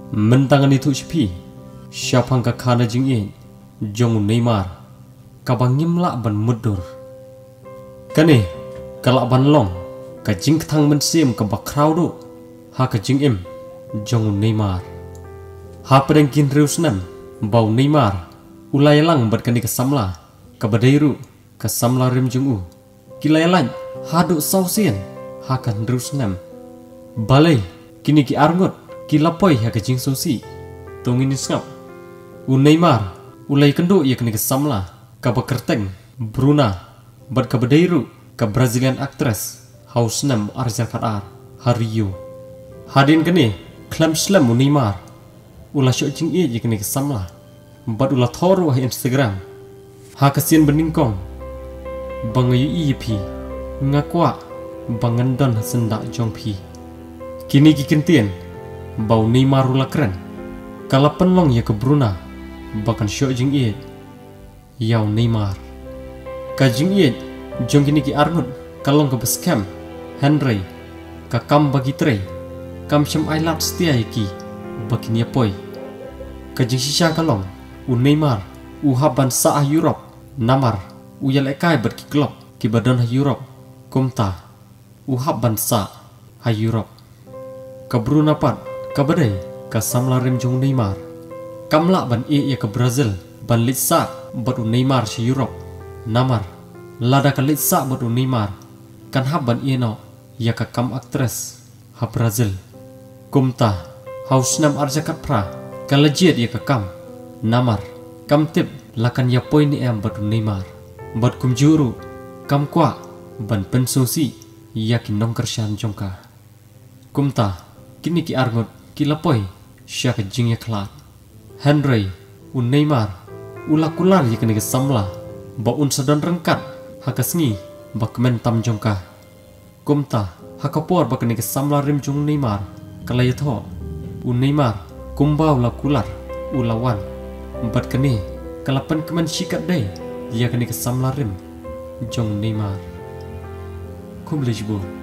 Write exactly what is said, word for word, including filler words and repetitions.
mentangani tu cipi siapang ka khana jing e jong Neymar kabang ngimla ban mudur kane kalak ban long ka jing thang men sim ka bakrau do ha ka jing em jong Neymar ha pedeng kin reusnam bau Neymar ulai lang bat kani ka samla ka badairu ka samla rem jung u kilai lan ha do sausien ha kan reusnam balai kini ki arngot ki lapoi ha ka jing sosi tongin skap u Neymar ulai kendo ia kani ka samla ka bakerteng Bruna bat ka badairu ka Brazilian actress hausnam arjar kadar Hario hadin kani klam slam u Neymar ula syok jing ia kani ka samla bat ula thoru ha Instagram ha ka sien beningkong bangayu i pi ngakwa bangandon sendak jong pi kini ki kentien bau Neymar ula keren kala penlong ya ke Bruna bahkan syok jing ie yau Neymar ka jing ie jong kini ki arnut kalong ke basecamp Henry ka kam bagi tre kam syam ailat setia ki bakini apoi ka jing sisa kalong u Neymar u haban sa Europe namar u yalekai ber ki klub ki badan Europe kumta u haban sa ha Europe ka Bruna pat ka badai ka samla rem jong Neymar kamla ban e ya ka Brazil ban litsa bat u Neymar si Europe namar lada ka litsa bat u Neymar kan haban e no ya ka kam actress ha Brazil kumta hausnam arjakat pra ka lejet ya ka kam namar kam tip lakan ya poi ni em bat u Neymar bat kum juru kam kwa ban pensosi yakin nong kersyan jongka kumta kini ki arngot ki lapoi syak jing ya klat Henry u Neymar ula kular ya kini ke samla ba un sadan rengkat hakasngi ba kemen tam jongka kumta hakapor ba kini ke samla rim jong Neymar kalaya tho u Neymar kumbau la kular ulawan bat kini kalapan kemen sikat dai ya kini ke samla rim jong Neymar kum lejbo